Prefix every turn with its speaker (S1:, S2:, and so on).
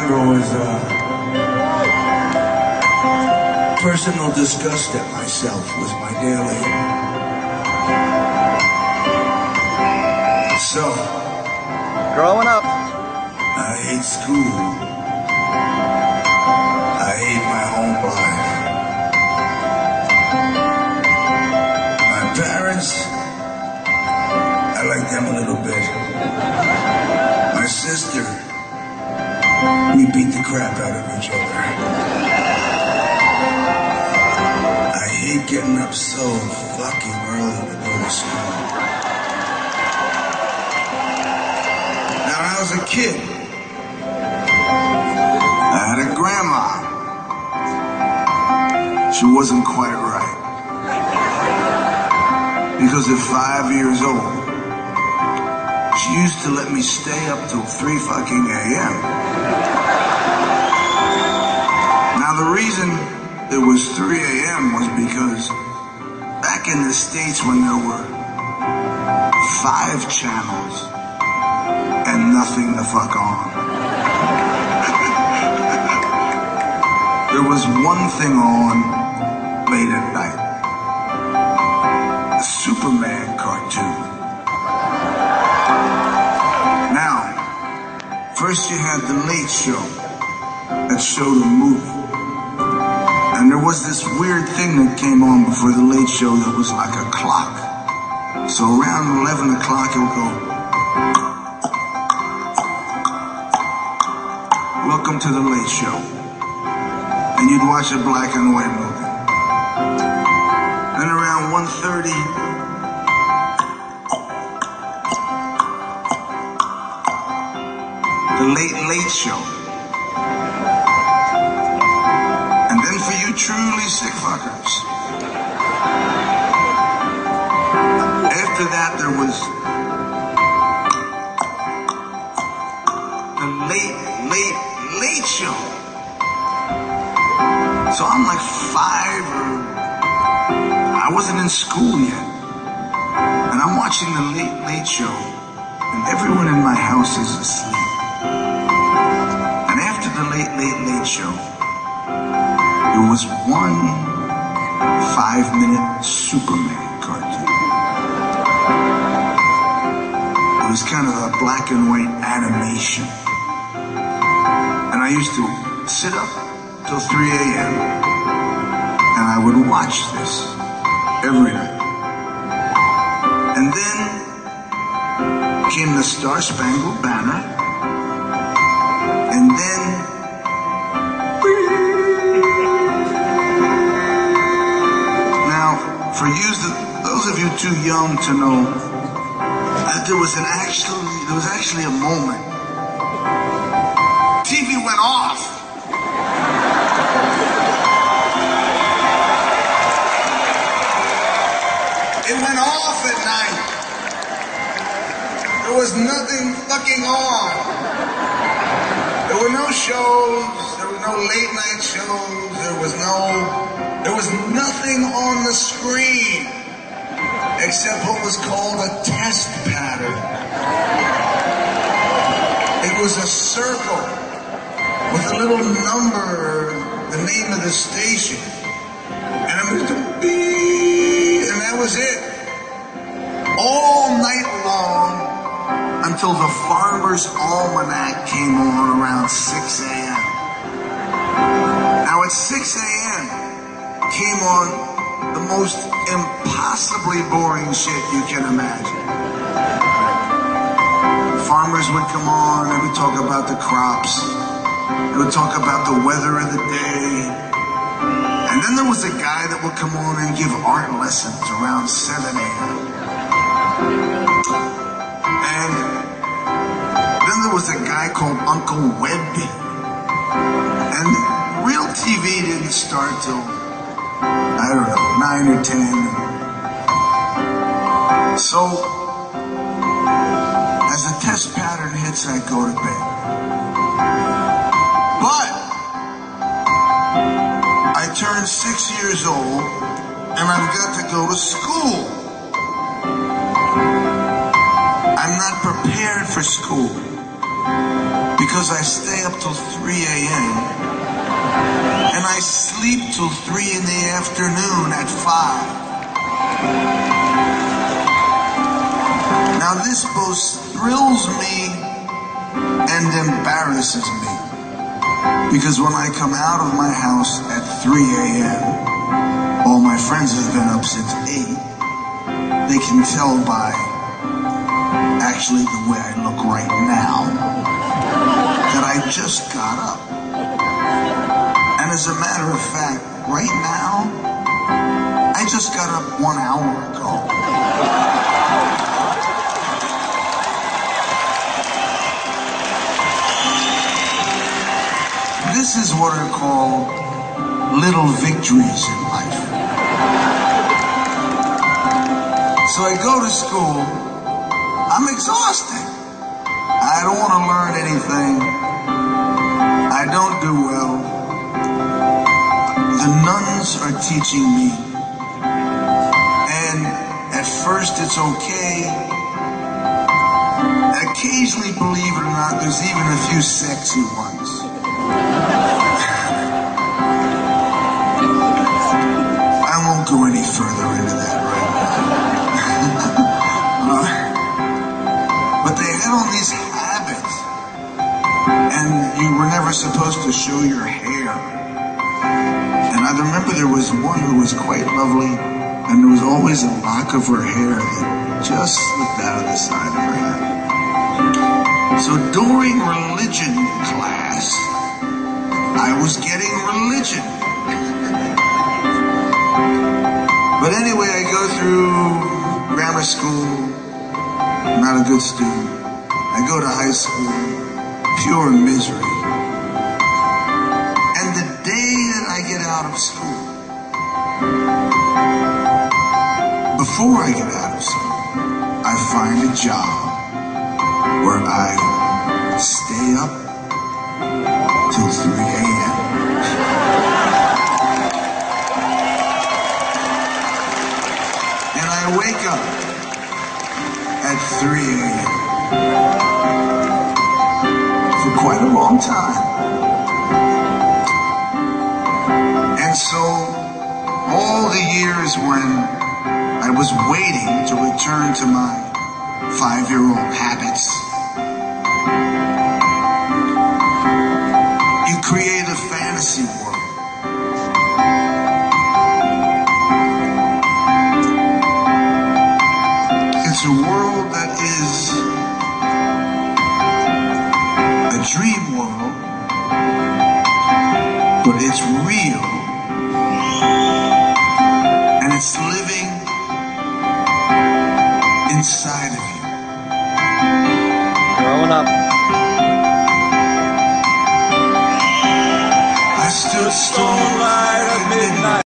S1: remember was personal disgust at myself was my daily. So,
S2: growing up,
S1: I hate school. I hate my home life. My parents, I like them a little bit. My sister, we beat the crap out of each other. I hate getting up so fucking early to go to school. Now, when I was a kid, I had a grandma. She wasn't quite right. Because at 5 years old, she used to let me stay up till 3 fucking a.m. Now the reason it was 3 a.m. was because back in the States when there were 5 channels and nothing to fuck on, there was one thing on late at night. A Superman cartoon. Now, first you had The Late Show that showed a movie. And there was this weird thing that came on before The Late Show that was like a clock. So around 11 o'clock it would go, "Welcome to The Late Show." And you'd watch a black and white movie. Then around 1:30, The Late Show. And then for you truly sick fuckers, after that there was The Late Show. So I'm like 5 or I wasn't in school yet. And I'm watching The Late Show and everyone in my house is asleep. And after The Late Show, there was one 5-minute Superman cartoon. It was kind of a black and white animation. And I used to sit up till 3 a.m. and I would watch this every night. And then came the Star Spangled Banner. And then now, for those of you too young to know that there was actually a moment. TV went off. It went off at night. There was nothing fucking on. There were no shows. There were no late night shows. There was nothing on the screen except what was called a test pattern. It was a circle with a little number, the name of the station, and it was a beep, and that was it. All night long until the Farmer's Almanac came on around 6 a.m. Now at 6 a.m. came on the most impossibly boring shit you can imagine. Farmers would come on, they would talk about the crops, they would talk about the weather of the day, and then there was a guy that would come on and give art lessons around 7 a.m. And then there was a guy called Uncle Webby. And real TV didn't start till, I don't know, 9 or 10. So, as the test pattern hits, I go to bed. But I turned 6 years old, and I've got to go to school. I'm not prepared for school. because I stay up till 3 a.m. and I sleep till 3 in the afternoon at 5. Now this both thrills me and embarrasses me, because when I come out of my house at 3 a.m., all my friends have been up since 8. They can tell by actually the way I look right now that I just got up. And as a matter of fact, right now, I just got up 1 hour ago. This is what are called little victories in life. So I go to school, I'm exhausted. I don't want to learn anything. I don't do well. The nuns are teaching me. And at first it's okay. Occasionally, believe it or not, there's even a few sexy ones. I won't go any further into that right now. But they had all these habits, and you were never supposed to show your hair. And I remember there was one who was quite lovely, and there was always a lock of her hair that just slipped out of the side of her head. So during religion class, I was getting religion. But anyway, I go through grammar school, not a good student. I go to high school, pure misery. And the day that I get out of school, before I get out of school, I find a job where I stay up till 3 a.m. And I wake up at 3 a.m. for quite a long time. And so all the years when I was waiting to return to my 5-year-old habits, you create a fantasy world. It's a world that is a dream world, but it's real, and it's living inside of you.
S2: Growing up.